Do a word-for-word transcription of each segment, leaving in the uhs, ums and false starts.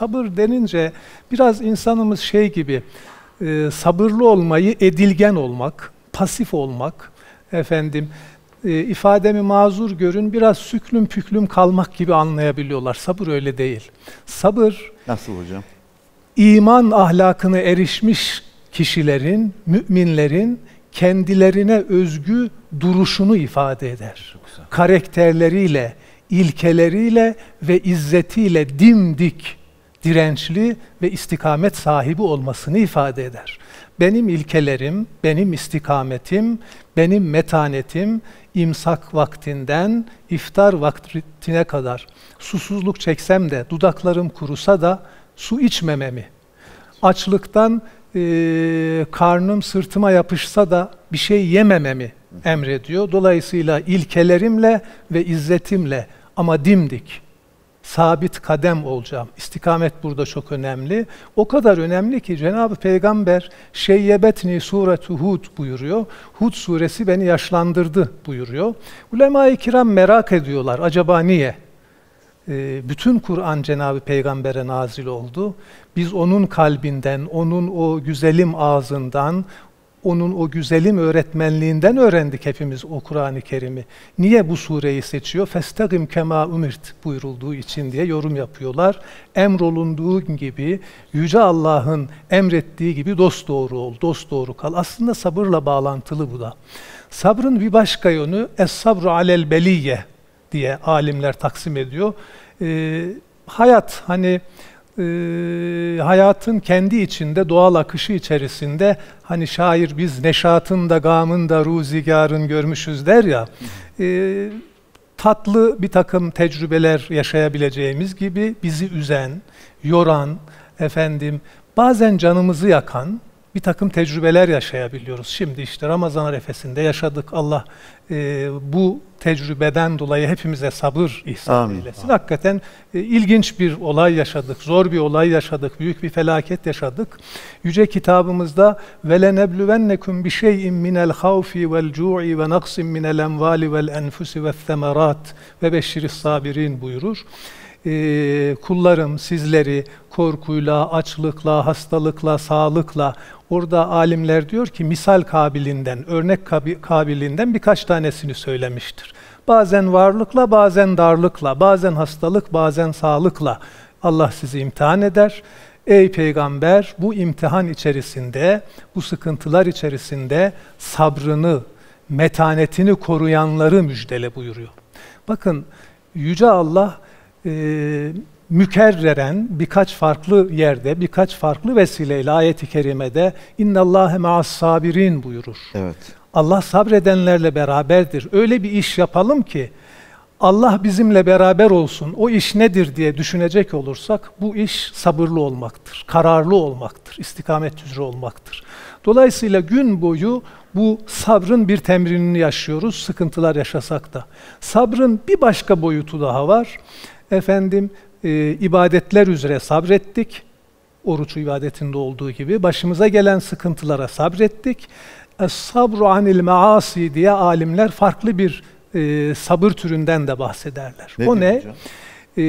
Sabır denince biraz insanımız şey gibi, e, sabırlı olmayı edilgen olmak, pasif olmak, efendim, e, ifademi mazur görün, biraz süklüm püklüm kalmak gibi anlayabiliyorlar. Sabır öyle değil. Sabır, nasıl hocam? İman ahlakını erişmiş kişilerin, müminlerin kendilerine özgü duruşunu ifade eder. Karakterleriyle, ilkeleriyle ve izzetiyle dimdik, dirençli ve istikamet sahibi olmasını ifade eder. Benim ilkelerim, benim istikametim, benim metanetim, imsak vaktinden iftar vaktine kadar susuzluk çeksem de, dudaklarım kurusa da su içmememi, açlıktan e, karnım sırtıma yapışsa da bir şey yemememi emrediyor. Dolayısıyla ilkelerimle ve izzetimle ama dimdik, sabit kadem olacağım. İstikamet burada çok önemli. O kadar önemli ki Cenab-ı Peygamber şeyyebetni suretu Hud buyuruyor. Hud suresi beni yaşlandırdı buyuruyor. Ulema-i kiram merak ediyorlar. Acaba niye? E, bütün Kur'an Cenab-ı Peygamber'e nazil oldu. Biz onun kalbinden, onun o güzelim ağzından, onun o güzelim öğretmenliğinden öğrendik hepimiz o Kur'an-ı Kerim'i. Niye bu sureyi seçiyor? Festagim kema umirt buyurulduğu için diye yorum yapıyorlar. Emrolunduğu gibi, Yüce Allah'ın emrettiği gibi dosdoğru ol, dosdoğru kal. Aslında sabırla bağlantılı bu da. Sabrın bir başka yönü, es-sabru alel beliyye diye alimler taksim ediyor. Ee, hayat, hani e, hayatın kendi içinde, doğal akışı içerisinde, hani şair biz neşatın da gamın da ruzigarın görmüşüz der ya, e, tatlı bir takım tecrübeler yaşayabileceğimiz gibi bizi üzen, yoran, efendim, bazen canımızı yakan bir takım tecrübeler yaşayabiliyoruz. Şimdi işte Ramazan arefesinde yaşadık. Allah e, bu tecrübeden dolayı hepimize sabır ihsan Amin. eylesin. Hakikaten e, ilginç bir olay yaşadık, zor bir olay yaşadık, büyük bir felaket yaşadık. Yüce kitabımızda وَلَنَبْلُوَنَّكُمْ بِشَيْءٍ مِنَ الْخَوْفِ وَالْجُوعِ وَنَقْصٍ مِنَ الْاَمْوَالِ وَالْاَنْفُسِ وَالثَّمَرَاتِ وَبَشِّرِ الصَّابِرِينَ buyurur. Ee, kullarım sizleri korkuyla, açlıkla, hastalıkla, sağlıkla, orada alimler diyor ki misal kabiliğinden, örnek kabiliğinden birkaç tanesini söylemiştir. Bazen varlıkla, bazen darlıkla, bazen hastalık, bazen sağlıkla Allah sizi imtihan eder. Ey Peygamber, bu imtihan içerisinde, bu sıkıntılar içerisinde sabrını, metanetini koruyanları müjdele buyuruyor. Bakın, Yüce Allah e, mükerreren birkaç farklı yerde, birkaç farklı vesileyle ayet-i kerimede innallâhe ma'as-sabirin buyurur. Evet. Allah sabredenlerle beraberdir. Öyle bir iş yapalım ki Allah bizimle beraber olsun. O iş nedir diye düşünecek olursak bu iş sabırlı olmaktır, kararlı olmaktır, istikamet üzere olmaktır. Dolayısıyla gün boyu bu sabrın bir temrinini yaşıyoruz, sıkıntılar yaşasak da. Sabrın bir başka boyutu daha var. Efendim, e, ibadetler üzere sabrettik. Oruç ibadetinde olduğu gibi. Başımıza gelen sıkıntılara sabrettik. Es-sabru anil maasi diye alimler farklı bir e, sabır türünden de bahsederler. Ne o ne? E,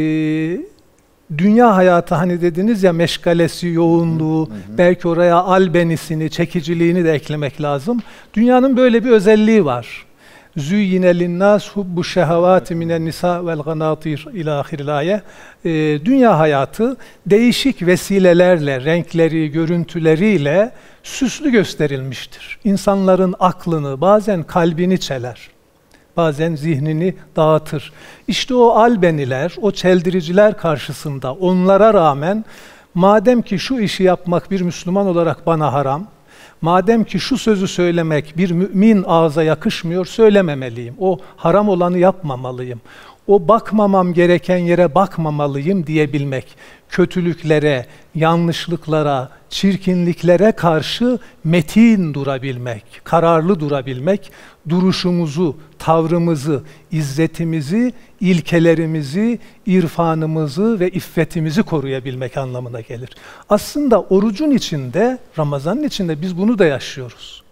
dünya hayatı, hani dediniz ya, meşgalesi, yoğunluğu, hı hı. belki oraya albenisini, çekiciliğini de eklemek lazım. Dünyanın böyle bir özelliği var. Züyyine linnâs hubbu şehevâti minen nisa vel ganâtir ilâ ahiril âye. Dünya hayatı değişik vesilelerle, renkleri, görüntüleriyle süslü gösterilmiştir. İnsanların aklını, bazen kalbini çeler, bazen zihnini dağıtır. İşte o albeniler, o çeldiriciler karşısında onlara rağmen, madem ki şu işi yapmak bir Müslüman olarak bana haram, madem ki şu sözü söylemek bir mümin ağza yakışmıyor, söylememeliyim. O haram olanı yapmamalıyım. O bakmamam gereken yere bakmamalıyım diyebilmek. Kötülüklere, yanlışlıklara, çirkinliklere karşı metin durabilmek, kararlı durabilmek, duruşumuzu, tavrımızı, izzetimizi, ilkelerimizi, irfanımızı ve iffetimizi koruyabilmek anlamına gelir. Aslında orucun içinde, Ramazan'ın içinde biz bunu da yaşıyoruz.